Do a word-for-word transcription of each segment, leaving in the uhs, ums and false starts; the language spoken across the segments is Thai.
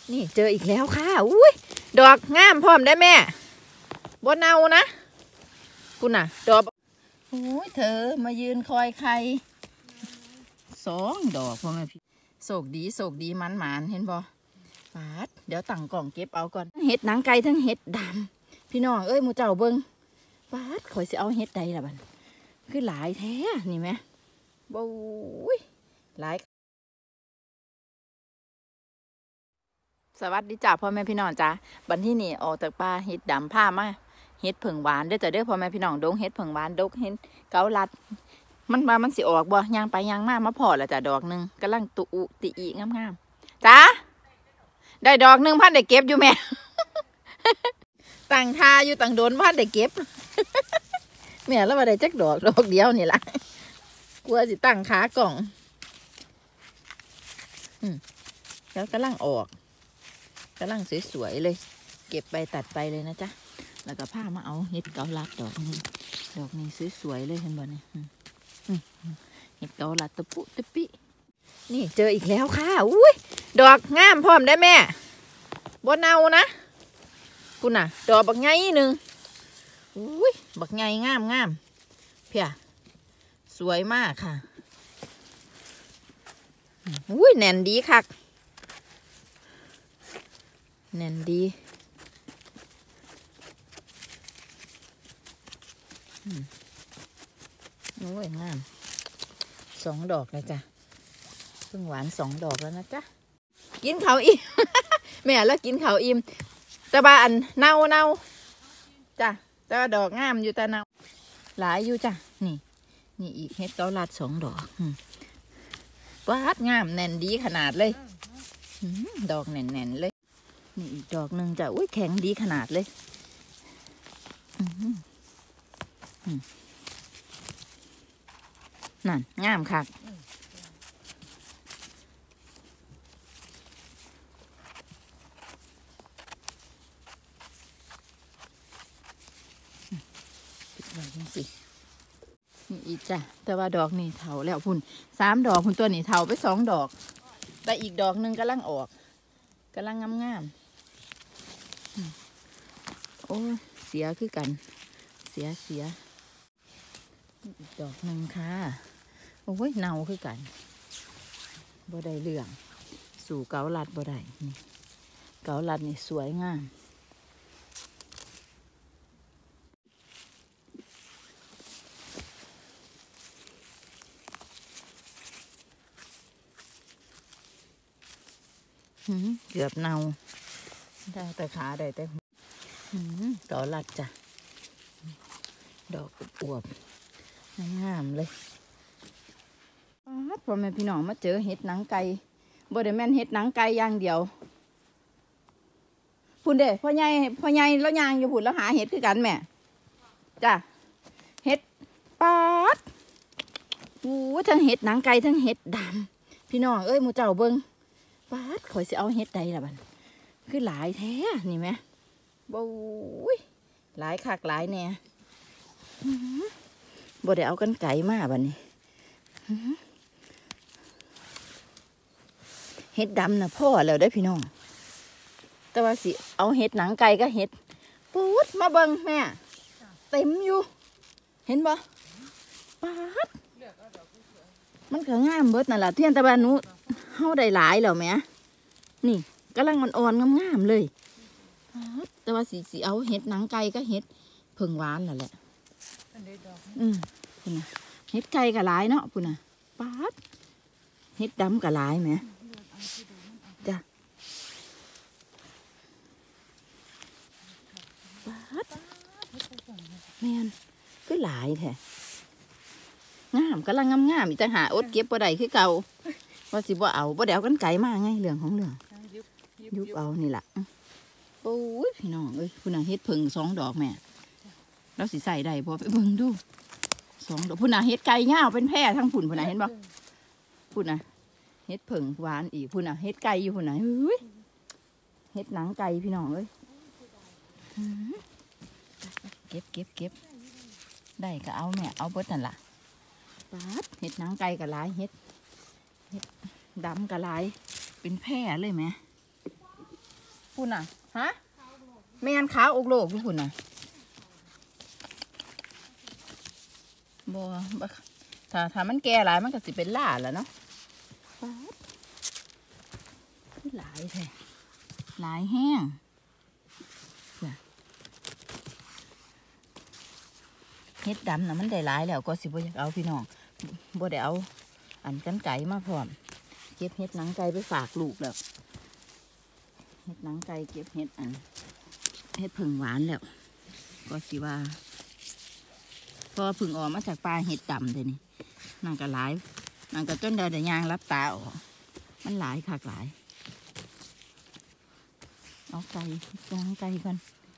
นี่เจออีกแล้วค่ะอุ้ยดอกงามพร้อมได้แม่บนเอานะคุณน่ะดอกโอ้ยเธอมายืนคอยใครสองดอกพ่อแม่พี่โศกดีโศกดีมันหมานเห็นบ่ปาดเดี๋ยวตั้งกล่องเก็บเอาก่อนเห็ดหนังไก่ทั้งเห็ดดำพี่น้องเอ้ยหมูเจ้าเบิ้งปาดข่อยสิเอาเห็ดใดล่ะบัดคือหลายแท้นี่ไหมบู๊ยหลายสวัสดีจ้าพ่อแม่พี่น้องจ้าบัดที่นี่ออกจากป่าเห็ดดำผ้ามาเห็ดผึ่งหวานเด้อจ้าเด้อพ่อแม่พี่น้องดงเห็ดผึ่งหวานดกเห็ดเกาลัดมันมามันสิออกบ่ยางไปยางมามาพอละจ้าดอกหนึ่งกำลังตุอุติอีงามๆจ้าได้ดอกหนึ่งพันได้เก็บอยู่แม่ ตั้งทาอยู่ตั้งโดนพันได้เก็บ แม่แล้วมาได้จักดอกดอกเดียวนี่แหละกลัวสิตั้งขากล่องแล้วกำลังออกกำลังสวยๆเลยเก็บไปตัดไปเลยนะจ๊ะแล้วก็ผ้ามาเอาเห็ดเกาลัดดอกนี้ดอกนี้สวยๆเลยเห็นบ่เนี่ยเห็ดเกาลัดตะปุตะปินี่เจออีกแล้วค่ะอุ้ยดอกงามพร้อมได้แม่บนเอานะคุณน่ะดอกบักไงหนึ่งอุ้ยบักไงงามงามเพียสวยมากค่ะอุ้ยแน่นดีคักแน่นดีโอ้ยงามสองดอกเลยจ้ะเพิ่งหวานสองดอกแล้วนะจ๊ะกินเขาอิ่ม แม่แล้วกินเขาอิ่มแต่บ้านเน่าเน่าจ้ะแต่ว่าดอกงามอยู่แต่เน่าหลายอยู่จ้ะนี่นี่อีกเฮ็ดเกาลัดสองดอกวาดงามแน่นดีขนาดเลยดอกแน่นๆเลยนี่อีกดอกหนึ่งจ้ะอุ้ยแข็งดีขนาดเลยนั่นงามค่ะสินี่อีกจ้ะแต่ว่าดอกนี่เถาแล้วพุ่นสามดอกพุ่นตัวนี่เถาไปสองดอกแต่อีกดอกหนึ่งกำลังออกกำลังงามงามโอ้เสียคือกันเสียเสียอีกดอกหนึ่งค่ะโอ้ยเน่าคือกันบ่ได้เรื่องสู่เกาลัดบ่ได้นี่เกาลัดนี่สวยงามเกือบเน่าได้แต่ขาได้แต่เกาลัดจ้ะดอกอวบงามเลยพ่อแม่พี่น้องมาเจอเห็ดหนังไก่บ่ได้แม่นเห็ดหนังไก่อย่างเดียวพุ่นเด้พ่อใหญ่พ่อใหญ่แล้วยางอยู่พุ่นแล้วหาเห็ดคือกันแม่จ้ะเห็ดปาดโอ้ทั้งเห็ดหนังไก่ทั้งเห็ดดำพี่น้องเอ้ยหมูเจ้าเบิ้งปาดข่อยสิเอาเห็ดใดล่ะบัดคือหลายแท้นี่ไหมบู๊ยหลายคักหลายแน่บ่ได้เอากันไก่มาบัดนี้เห็ดดำนะพ่อแล้วได้พี่น้องแต่ว่าสิเอาเห็ดหนังไก่ก็เห็ดปูดมาเบิ้งแม่เต็มอยู่เห็นบ่ปาดมันก็งามเบิดนั่นแหละเทียนตะวันนู้เฮาได้หลายแล้วแม่นี่กำลังอ่อนๆงามๆเลยแต่ว่าสีสีเอาเห็ดหนังไก่ก็เห็ดเพิ่งหวานนั่นแหละอืมพุ่นน่ะเห็ดไก่ก็หลายเนาะพุ่นน่ะปาดเห็ดดำก็หลายแม่จ้ะปาดแม่นก็หลายแท้งามกำลังงามๆอีกแต่หาอดเก็บบ่ได้คือเก่าว่าสิบ่เอาบ่เดี๋ยวกันไก่มาไงเรื่องของเรื่องยุบเอานี่แหละโอ้ยพี่น้องเอ้ยพุ่นน่ะเฮ็ดผึ่งสองดอกแม่แล้วสิใส่ได้พอไปเบิ่งดูสองดอกพุ่นน่ะเฮ็ดไก่ย่าวเป็นแพร่ทั้งพุ่นพุ่นน่ะเห็นบ่พุ่นน่ะเฮ็ดผึ่งหวานอีกพุ่นน่ะเฮ็ดไก่อยู่พุ่นน่ะเฮ้ยเฮ็ดหนังไก่พี่น้องเอ้ยเก็บเก็บเก็บได้ก็เอาแม่เอาเบิดนั่นล่ะปาดเฮ็ดหนังไก่ก็หลายเฮ็ดเฮ็ดดำก็หลายเป็นแพร่เลยแม่ ปพุ่นน่ะฮะแม่นขาวอกโลกอยู่พุ่นน่ะบ่บ่ถ้าถ้ามันแก่หลายมันก็สิเป็นล่าแล้วเนาะหลายแท้หลายแห้งเฮ็ดดำนะมันได้หลายแล้วก็สิบ่อยากเอาพี่น้องบ่ได้เอาอันกันไก่มาพร้อมเก็บเฮ็ดหนังไก่ไปฝากลูกแล้วเฮ็ดหนังไก่เก็บเฮ็ดอันเฮ็ดผึ่งหวานแล้วก็สิว่าพอผึ่งออกมาจากปลาเฮ็ดดำเลยนี่นั่งก็หลายนั่งก็จนเดินแต่ยางรับตาออกมันหลายคักหลายเอาไก่หนังไก่กัน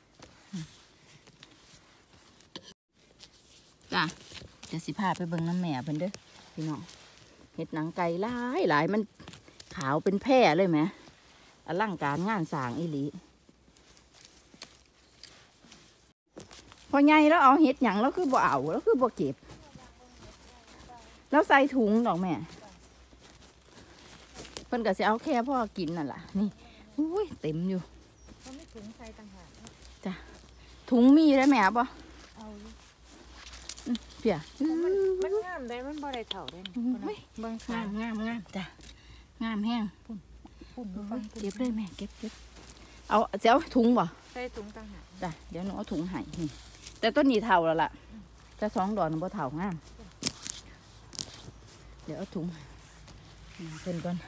จ้ะจะสิพาไปเบิ่งน้ำแม่เพิ่นเด้อพี่น้องเห็ดหนังไก่หลายหลายมันขาวเป็นแพร่เลยไหมอลังการงานสร้างอีหลีพอไงแล้วเอาเห็ดหยังแล้วคือบ่เอาแล้วคือบ่เก็บแล้วใส่ถุงดอกแม่เพิ่นก็สิเอาแค่พ่อกินนั่นแหละนี่อุ้ยเต็มอยู่เขาไม่ถุงใส่ต่างหากจ้ะถุงมีได้ไหมอ่ะบ่เปียมันมันงามได้มันบ่ได้เท่าได้ไม่บางงามงามงามจ้ะงามแห้งปุ่นปุ่นเก็บเลยแม่เก็บเก็บเอาเจ้าถุงบ่ใส่ถุงต่างหากจ้ะเดี๋ยวหนูเอาถุงให้นี่แต่ต้นนี้เท่าแล้วล่ะจะสองดอกหนูบ่เท่างามเดี๋ยวเอาถุงเพิ่นก่อน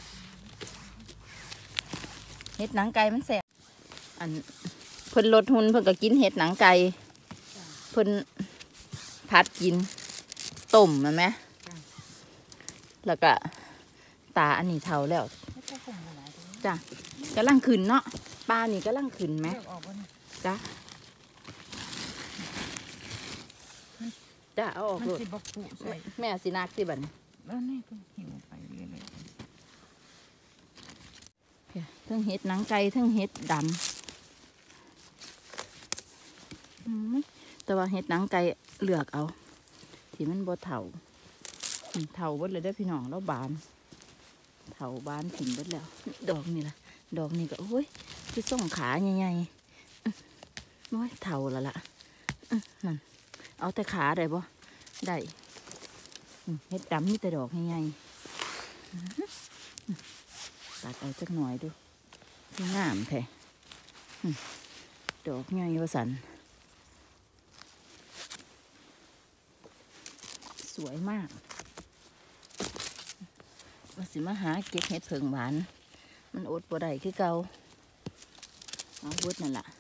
เห็ดหนังไก่มันแสบอันเพิ่นลดหุ่นเพิ่นก็กินเห็ดหนังไก่เพิ่นผัดกินต้มมันไหมแล้วก็ตาอันนี้เท่าแล้วจ้ะกำลังขึ้นเนาะปลานี่กำลังขึ้นไหมจ้ะจ้ะเอาออกเลยแม่สินักสิบันแล้วนี่ก็หิวไปเรื่อยๆทั้งเห็ดหนังไก่ทั้งเห็ดดำแต่ว่าเห็ดหนังไก่เลือกเอาที่มันบ่เถาเถาเบิดเลยได้พี่น้องแล้วบานเถาบานถึงเบิดแล้วดอกนี่ล่ะดอกนี่ก็โอ้ยที่ส่งขาใหญ่ๆโอ้ยเถาละล่ะนั่นเอาแต่ขาได้บ่ได้เห็ดดำนี่แต่ดอกใหญ่ๆตัดเอาสักหน่อยดูงามแท้ดอกใหญ่ว่าสันสวยมากว่าสิมาหาเก็บเห็ดเผิงหวานมันอดบ่ได้คือเก่าเอาวุดนั่นแหละ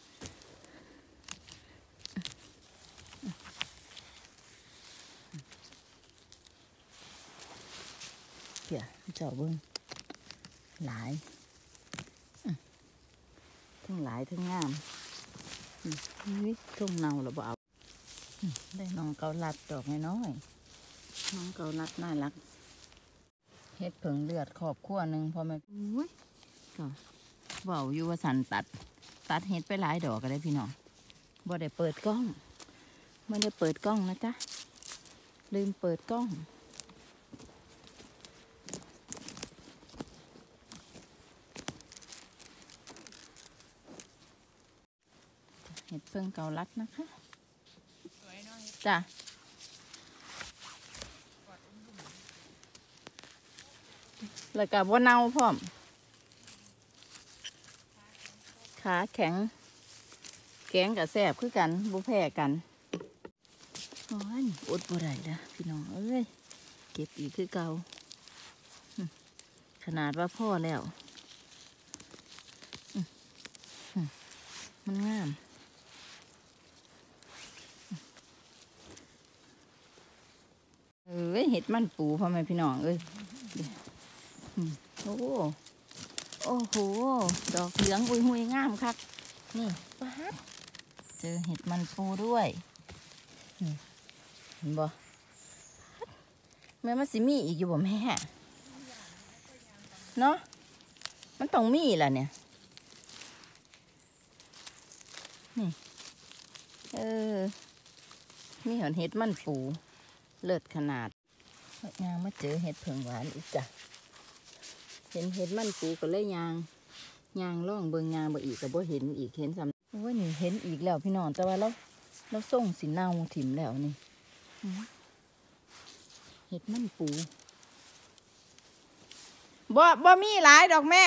เดี๋ยวเจ้าเบิ้งหลายทั้งหลายทั้งงามทุ่งเนาหรือเปล่าได้น้องเกาลัดดอกน้อยน้องเกาลัดน่ารักเฮ็ดเผิงเลือดขอบขั้วหนึ่งพอไหมอุ้ยก็เบาอยู่ว่าสันตัดตัดเฮ็ดไปหลายดอกก็ได้พี่น้องบ่ได้เปิดกล้องไม่ได้เปิดกล้องนะจ๊ะลืมเปิดกล้องเห็ดเพิ่งเกาลัดนะคะจ้ะแล้วก็บ่เน่าพร้อมขาแข็งแกงกับแซ่บคือกันบุแพ้กันโอ้ยอดบ่ได้นะพี่น้องเอ้ยเก็บอีกคือเก่าขนาดว่าพ่อแล้วมันงามเอ้ยเห็ดมันปูพ่อแม่พี่น้องเอ้ยโอ้โอ้โหดอกเหลืองอุยหุยงามครับนี่ป๊าดเจอเห็ดมันปูด้วยเห็นบ่แม่มันสิมีอีกอยู่บ่แม่เนาะมันต้องมีล่ะเนี่ยนี่เออมีเห็ดมันปูเลิศขนาดยางมาเจอเห็ดเผิงหวานอีกจ้ะเห็นเห็ดมันปูก็เลยยางยางล่องเบิงยางบ่อีกก็บ่เห็นอีกเห็นซ้ำโอ้ยนี่เห็นอีกแล้วพี่น้องแต่ว่าเราเราส่งสิเน่าถิ่มแล้วนี่เห็ดมันปูบ่บ่มีหลายดอกแม่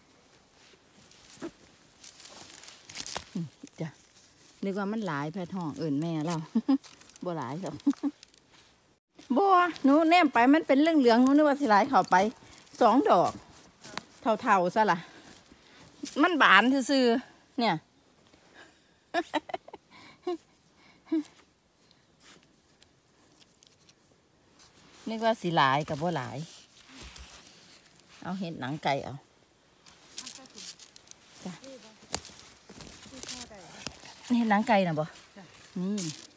จ้ะนึกว่ามันหลายแพทองเอื่นแม่เรา บ่หลายครับบ่หนูแนมไปมันเป็นเรื่องเหลืองหนูนึกว่าสิหลายเข้าไปสองดอกเท่าๆซะล่ะมันบานซื่อๆเนี่ยนึกว่าสิหลายกับบ่หลายเอาเห็ดหนังไก่เอาจ้ะเห็ดหนังไก่นะบ่นี่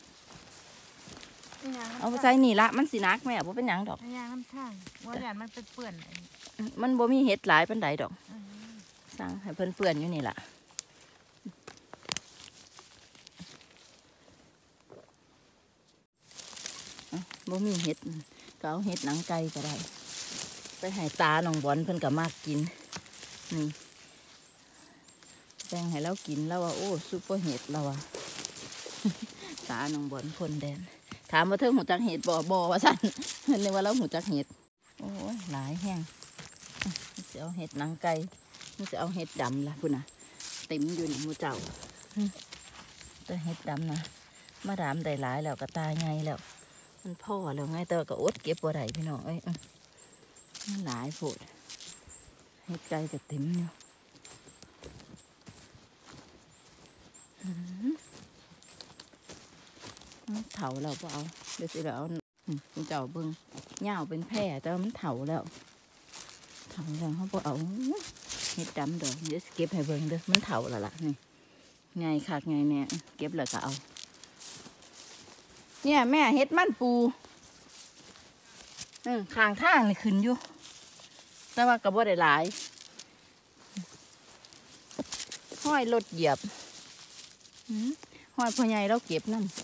เอาไปใส่นี่ละมันสินักแม่บ่เป็นหยังดอกยางน้ำท่างว่าอย่างมันเป็นเปื่อนมันบ่มีเห็ดหลายปานใดดอกสั่งให้เพิ่นเปื่อนอยู่นี่ล่ะบ่มีเห็ดก็เอาเห็ดหนังไก่ก็ได้ไปให้ตาหนองบอนเพิ่นก็มากกินนี่แบ่งให้เรากินแล้วว่าโอ้ซุปเปอร์เห็ดเราอะตาหนองบอนคนแดนถามว่าเธอหูจักเห็ดบ่บ่ว่าสั่นเรียกว่าเราหูจักเห็ดโอ้ยหลายแห้งจะเอาเห็ดหนังไก่มันจะเอาเห็ดดำล่ะพุ่นน่ะเต็มอยู่ในมือเจ้าแต่เห็ดดำนะมาดามได้หลายแล้วก็ตายไงแล้วมันพ่อแล้วไงแต่ก็อดเก็บบ่ได้พี่น้องเอ้ยมันหลายโผดเห็ดไก่ก็เต็มอยู่เถาแล้วก็เอาเดี๋ยวสิเราเอาคุณเจ้าเบิ้งเหย่าเป็นแพร่แต่มันเถาแล้วเถาแล้วเขาบอกเอาเห็ดดำดอกเดี๋ยวเก็บให้เบิ้งเด้อมันเถาแล้วล่ะนี่ไงคักไงเนี่ยเก็บแล้วก็เอาเนี่ยแม่เห็ดมันปูอืมข้างทางนี่ขึ้นอยู่แต่ว่าก็บ่ได้หลายห้อยรถเหยียบห้อยพ่อใหญ่เราเก็บนั่น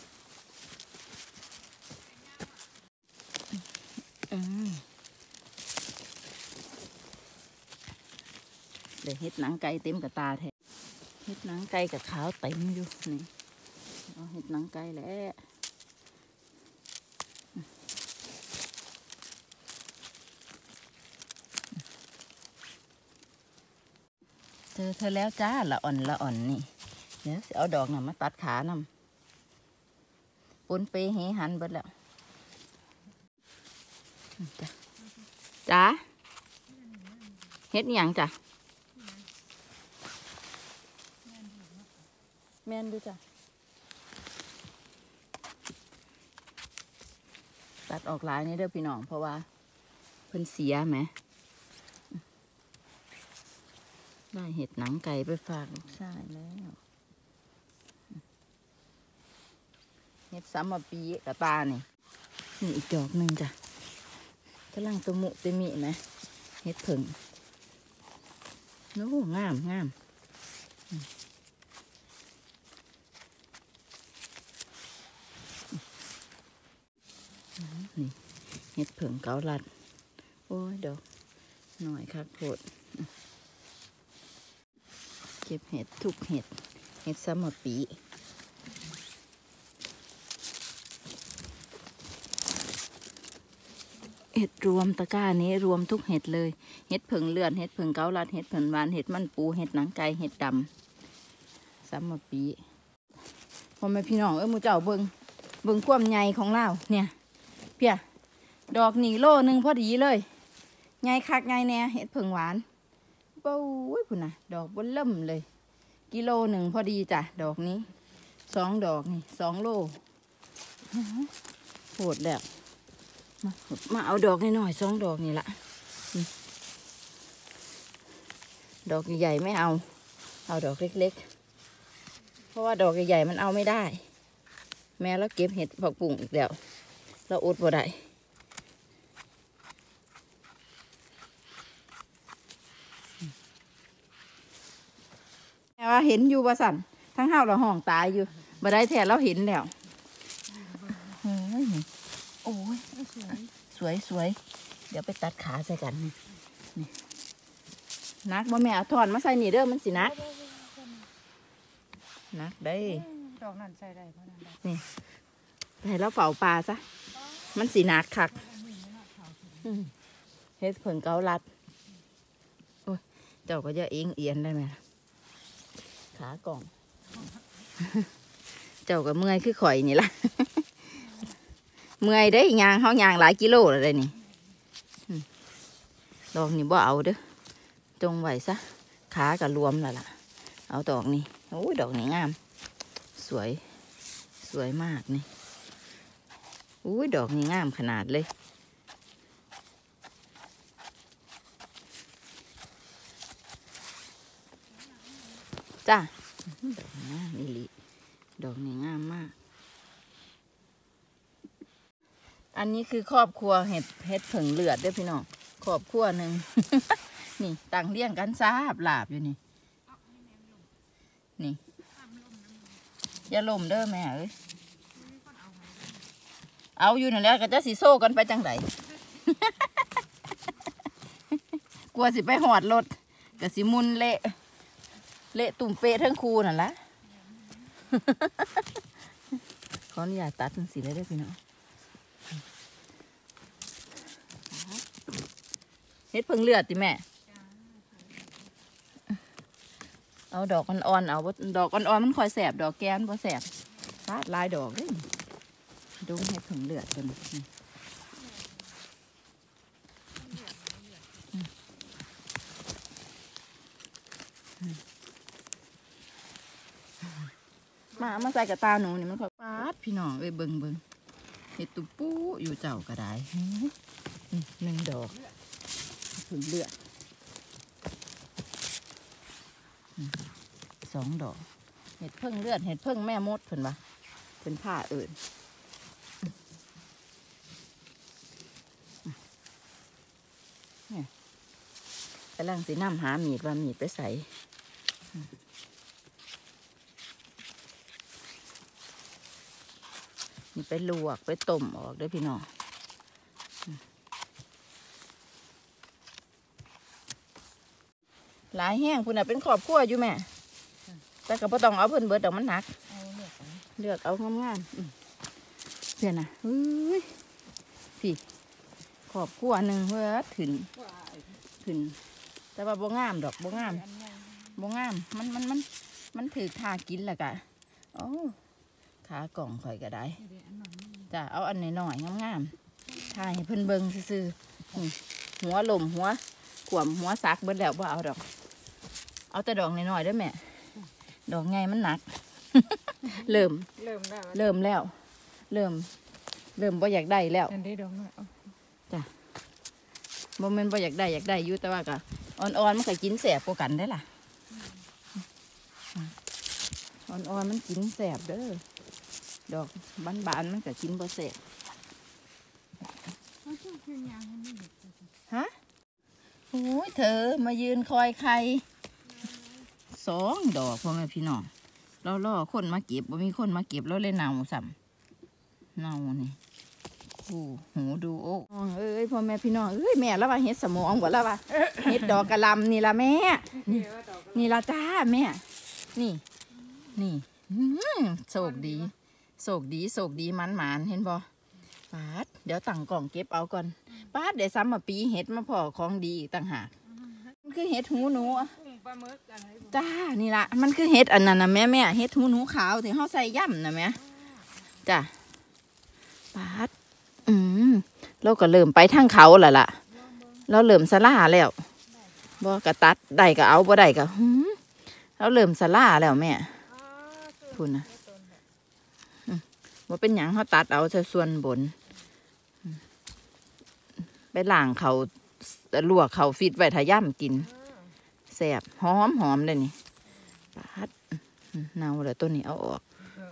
เดี๋ยวเห็ดหนังไก่เต็มกับตาแท้เห็ดหนังไก่กับขาวเต็มอยู่นี่เอาเห็ดหนังไก่แล้วเธอเธอแล้วจ้าละอ่อนละอ่อนนี่เดี๋ยวเอาดอกน่ะมาตัดขานำปนเปเหหันเบิดแล้วจ้าเฮ็ดหยังจ้ะแม่นดูจ้ะตัดออกหลายนี่เด้อพี่น้องเพราะว่าเพิ่นเสียไหมได้เห็ดหนังไก่ไปฝากลูกชายแล้วเห็ดซ้ำมาปีกับตานี่นี่อีกดอกหนึ่งจ้ะกำลังตะมุตะมิไหมเห็ดผึ่งโอ้งามงามนี่เห็ดผึ่งเกาลัดโอ้ยดอกหน่อยครับโผดเก็บเห็ดทุกเห็ดเห็ดซ้ำมาปีเห็ดรวมตะกร้านี้รวมทุกเห็ดเลยเห็ดผึ่งเลือดเห็ดผึ่งเกาลัดเห็ดผึ่งหวานเห็ดมันปูเห็ดหนังไก่เห็ดดำซ้ำมาปีพ่อแม่พี่น้องเอ้ยมูเจ้าเบิงเบิงความใหญ่ของเราเนี่ยเพียดอกหนีโลนึงพอดีเลยใหญ่คักใหญ่แน่เห็ดผึ่งหวานโอ้ยพุ่นนะดอกบนเริ่มเลยกิโลหนึ่งพอดีจ้ะดอกนี้สองดอกนี่สองโลโหดแล้วมามาเอาดอกหน่อยสองดอกนี่ละดอกใหญ่ไม่เอาเอาดอกเล็กๆเพราะว่าดอกใหญ่มันเอาไม่ได้แม่แล้วเก็บเห็ดผักปุ่งอีกแล้วเราอดบ่ได้แต่ว่าเห็นอยู่ว่าสั่นทั้งห้าวเราห้องตายอยู่บ่ได้แท้เราเห็นแล้วเฮ้ยโอ้ยสวยสวยสวยเดี๋ยวไปตัดขาใส่กันนี่นักบ่แม่เอาถอนมาใส่นี่เด้อมันสินักนักได้ดอกนั่นใส่ได้เพราะนั่นได้นี่ให้เราเฝ้าปลาซะมันสินักคักอืมเฮ็ดเพิ่งเกาลัดโอ้ยเจ้าก็จะเอียงเอียนได้ไหมขากล่อง เจ้าก็เมื่อยคือข่อยนี่ล่ะ เมื่อยได้ยางเขายางหลายกิโลเลยนี่อืมดอกนี่บ่เอาเด้อจงไว้ซะขาก็รวมแล้วล่ะเอาดอกนี้โอ้ยดอกนี้งามสวยสวยมากนี่อุ้ยดอกนี้งามขนาดเลยจ้าดอกนี้นี่ลิดอกนี้งามมากอันนี้คือครอบครัวเห็ดเห็ดผึ่งเลือดเด้อพี่น้องครอบครัวหนึ่ง นี่ต่างเลี้ยงกันซาบหลาบอยู่นี่นี่อย่าล่มเด้อแม่เอ้ยเอาอยู่นั่นแหละก็จะสิโซ่กันไปจังได กลัวสิไปหอดรถก็สิมุนเละเละตุ่มเปะทั้งคูนั่นละ ขออนุญาตตัดมันสีเลยได้อพี่น้องเฮ็ดเพิ่งเลือดติแม่เอาดอกอ่อนๆเอาดอกอ่อนๆมันคอยแสบดอกแกนบ่แสบฟาดลายดอกเด้อดูเฮ็ดเพิ่งเลือดตัวนี้มามาใส่กับตาหนูนี่มันคอยฟาดพี่น้องเอ้ยเบิ่งเบิ่งเฮ็ดตุ่ปูอยู่เจ้าก็ได้หนึ่งดอกเพิ่งเลือดสองดอกเห็ดเพิ่งเลือดเห็ดเพิ่งแม่มดเพิ่นวะเป็นผ้าเอื่นเนี่ยกำลังสีน้ำหามีดว่ามีดไปใส่นี่ไปลวกไปต้มออกด้วยพี่น้องหลายแห้งคุณน่ะเป็นครอบครัวอยู่แม่แต่ก็บ่ต้องเอาเพิ่นเบิดดอกมันหนักเลือกเอางามๆเพื่อนน่ะเฮ้ยพี่ครอบครัวหนึ่งเพื่อถึงถึงแต่ว่าบ่งามดอกบ่งามบ่งามมันมันมันมันถือทากินแหละกะโอ้ขากล่องข่อยก็ได้จ้ะเอาอันน้อยๆงามๆทาให้เพิ่นเบิ่งซื่อๆหัวลมหัวขวมหัวซักเบิดแล้วบ่เอาดอกเอาแต่ดอกน้อยๆด้วยแม่ดอกไงมันหนัก เริ่มเริ่มแล้วเริ่มแล้ว เริ่ม เริ่มบ่อยากได้แล้วอันนี้ดอกน้อยจ้ะบ่แม่นบ่อยากได้อยากได้อยู่แต่ว่าก็อ่อนๆมันก็กินแสบกว่ากันได้ล่ะอ่อนๆมันกินแสบเด้อดอกบานๆมันก็กินบ่แสบฮะโอ้ยเธอมายืนคอยใครสองดอกพ่อแม่พี่น้องเราล่อคนมาเก็บบ่มีคนมาเก็บแล้วเลยเน่าซ้ำเน่านี่คู่หูดูโอ้เอ้ยพ่อแม่พี่น้องเอ้ยแม่แล้วว่าเฮ็ดสมองบ่แล้วว่าเฮ็ดดอกกระลำนี่ละแม่นี่นี่ละจ้าแม่นี่นี่โชคดีโชคดีโชคดีมันหมานเห็นบ่ปาดเดี๋ยวตั้งกล่องเก็บเอาก่อนปาดเดี๋ยวซ้ำมาปีเห็ดมาพอของดีต่างหากมันคือเห็ดหูหนูปลาหมึกอะไรจ้านี่ละมันคือเห็ดอันนั้นนะแม่แม่เห็ดหูหนูขาวที่เขาใส่ย่ำนะแม่จ้าปาดอืมเราก็เริ่มไปทางเขาแล้วล่ะเราเริ่มสลาแล้วบ่กระตัดได้ก็เอาบ่ได้ก็เราเริ่มสลาแล้วแม่พูดนะว่าเป็นหยังเขาตัดเอาแต่ส่วนบนไปล่างเขาลวกเขาฟิตไว้ถ้าย่ำกินแสบหอมหอมเลยนี่ปัดเน่าเลยตัวนี้เอาออก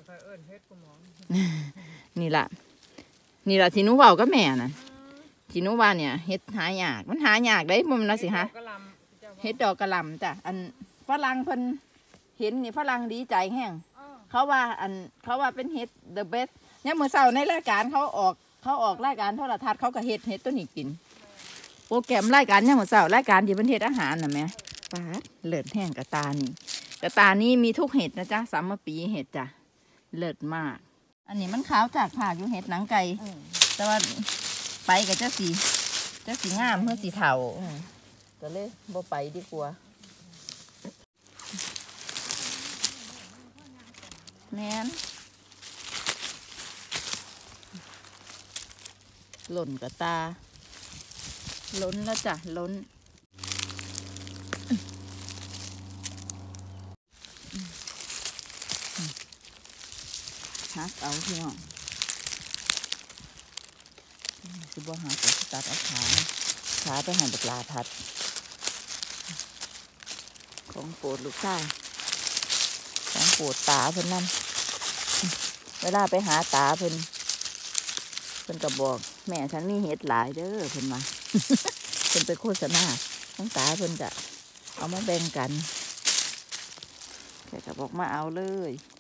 นี่ละนี่ละที่นุเบาก็แม่น่ะที่นุว่าเนี่ยเฮ็ดหายากมันหายากได้มันนะสิฮะเฮ็ดดอกกระหล่ำจ้ะอันฝรั่งเพิ่นเห็นนี่ฝรั่งดีใจแห้งเขาว่าอันเขาว่าเป็นเฮ็ด the best เนี่ยเมื่อเช้าในรายการเขาออกเขาออกรายการโทรทัศน์เขาก็เฮ็ดเฮ็ดตัวนี้กินโปรแกรมรายการเนี่ยเมื่อเช้ารายการที่เป็นเฮ็ดอาหารน่ะแม่ปาดเลิศแห้งกระตานี่กระตานี่มีทุกเห็ดนะจ๊ะสามปีเห็ดจ้ะเลิศมากอันนี้มันขาวจากผากอยู่เห็ดหนังไก่แต่ว่าไปกับเจ้าสีเจ้าสีงามเพื่อสีเทาก็เลยบ่ไปดีกว่าแม่นหล่นกระตาล้นแล้วจ้ะล้นฮักเอาพี่น้องคือบ่หักก็ตัดเอาขาขาไปหั่นปลาพัดของโปรดลูกชายของโปรดตาเพิ่นนั่นเวลาไปหาตาเพิ่นเพิ่นก็บอกแม่ฉันมีเห็ดหลายเด้อเพิ่นมาเพิ่นไปโฆษณาทั้งตาเพิ่นจะเอามาแบ่งกันแกก็บอกมาเอาเลย